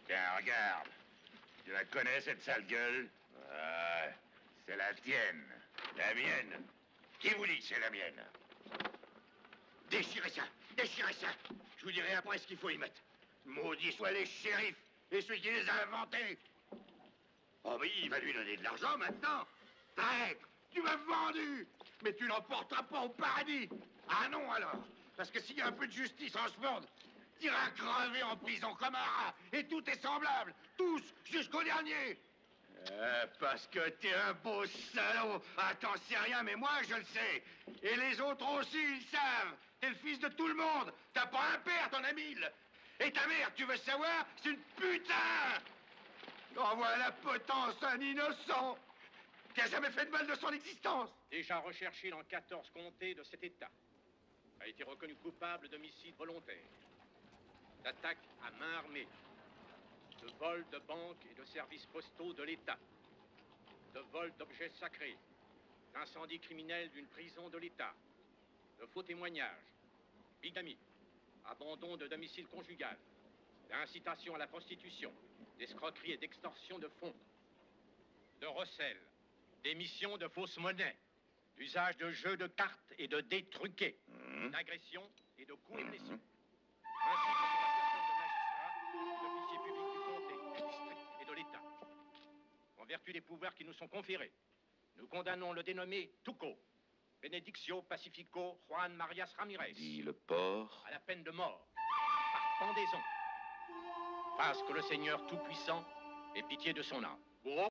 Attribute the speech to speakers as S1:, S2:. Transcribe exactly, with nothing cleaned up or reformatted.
S1: Tiens, regarde. Tu la connais, cette sale gueule? Ouais, c'est la tienne. La mienne? Qui vous dit que c'est la mienne? Déchirez ça, déchirez ça. Je vous dirai après ce qu'il faut y mettre. Maudits soient les shérifs et celui qui les a inventés. Oh, mais il va lui donner de l'argent maintenant. Traître, tu m'as vendu. Mais tu n'emporteras pas au paradis. Ah non, alors. Parce que s'il y a un peu de justice en ce monde, t'iras crever en prison comme un rat. Et tout est semblable. Tous, jusqu'au dernier. Euh, parce que t'es un beau salaud. Ah, t'en sais rien, mais moi, je le sais. Et les autres aussi, ils savent. T'es le fils de tout le monde. T'as pas un père, t'en as mille. Et ta mère, tu veux savoir? C'est une putain. Envoie la potence un innocent qui a jamais fait de mal de son existence.
S2: Déjà recherché dans quatorze comtés de cet État, a été reconnu coupable d'homicide volontaire, d'attaque à main armée, de vol de banques et de services postaux de l'État, de vol d'objets sacrés, d'incendie criminel d'une prison de l'État, de faux témoignages, bigamie, abandon de domicile conjugal, d'incitation à la prostitution, d'escroquerie et d'extorsion de fonds, de recel, d'émission de fausses monnaies, d'usage de jeux de cartes et de dés truqués, mmh. d'agression et de coups et blessures, ainsi que sur la personne de magistrats, d'officiers publics du comté, du district et de l'État. En vertu des pouvoirs qui nous sont conférés, nous condamnons le dénommé Tuco, Benedictio Pacifico Juan Marias Ramirez,
S3: dit le porc,
S2: à la peine de mort, par pendaison. Fasse que le Seigneur Tout-Puissant ait pitié de son âme.